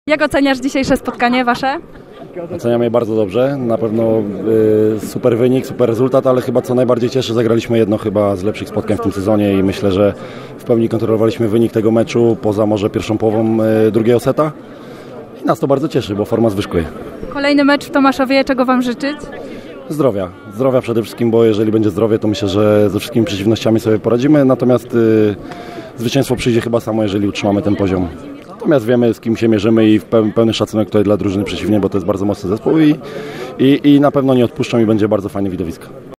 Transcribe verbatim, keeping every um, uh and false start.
Jak oceniasz dzisiejsze spotkanie wasze? Oceniam je bardzo dobrze, na pewno y, super wynik, super rezultat, ale chyba co najbardziej cieszy, zagraliśmy jedno chyba z lepszych spotkań w tym sezonie i myślę, że w pełni kontrolowaliśmy wynik tego meczu, poza może pierwszą połową y, drugiego seta i nas to bardzo cieszy, bo forma zwyżkuje. Kolejny mecz w Tomaszowie, czego wam życzyć? Zdrowia, zdrowia przede wszystkim, bo jeżeli będzie zdrowie, to myślę, że ze wszystkimi przeciwnościami sobie poradzimy, natomiast y, zwycięstwo przyjdzie chyba samo, jeżeli utrzymamy ten poziom. Natomiast wiemy, z kim się mierzymy i w pełny, pełny szacunek tutaj dla drużyny przeciwnej, bo to jest bardzo mocny zespół i, i, i na pewno nie odpuszczą i będzie bardzo fajne widowisko.